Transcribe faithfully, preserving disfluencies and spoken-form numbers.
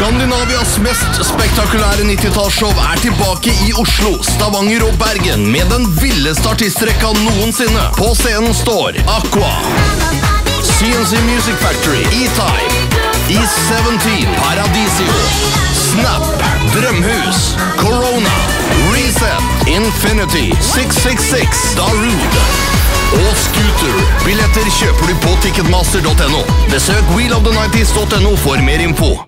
Skandinavias mest spektakulære nitti-tallsshow er tilbake i Oslo, Stavanger og Bergen med den villeste artistrekka noensinne. På scenen står Aqua, C N C Music Factory, E-Type, E sytten, Paradisio, Snap, Drømhus, Corona, Reset, Infinity, seks seks seks, Darude og Scooter. Billetter kjøper du på ticketmaster punktum no. Besøk wheel of the nineties punktum no for mer info.